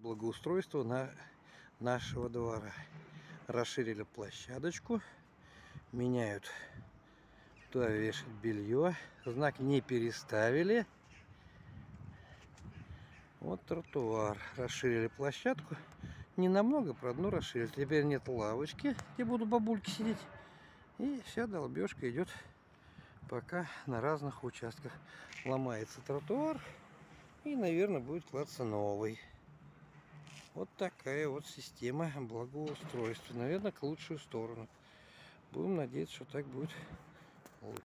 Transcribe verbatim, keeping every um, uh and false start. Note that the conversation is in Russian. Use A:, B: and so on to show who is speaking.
A: благоустройства на нашего двора. Расширили площадочку, меняют, туда вешать белье, знак не переставили. Вот тротуар. Расширили площадку. Не намного, правда, но расширили. Теперь нет лавочки, где будут бабульки сидеть. И вся долбежка идет пока на разных участках. Ломается тротуар. И, наверное, будет клаться новый. Вот такая вот система благоустройства. Наверное, к лучшую сторону. Будем надеяться, что так будет лучше.